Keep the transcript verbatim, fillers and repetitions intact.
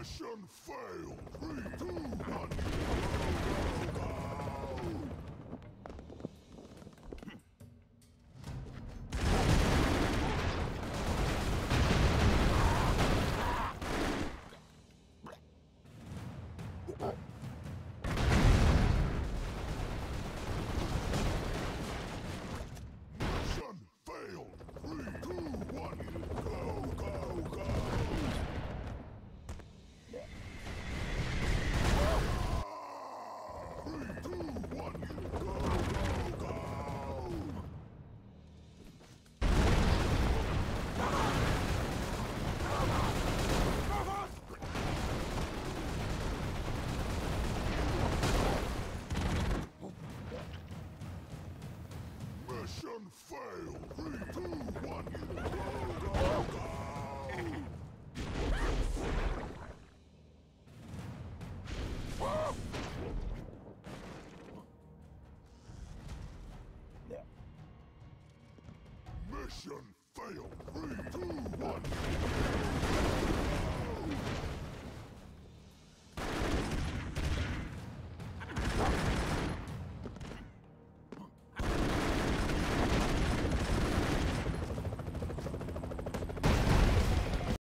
Mission failed. Three, two, one. Go, go, go. Mission failed. Three, two, one. Go, go, go. Three, two, one. Go, go, go. Mission failed. Three, two, one. Go, go, go. Mission failed. Three, two, one.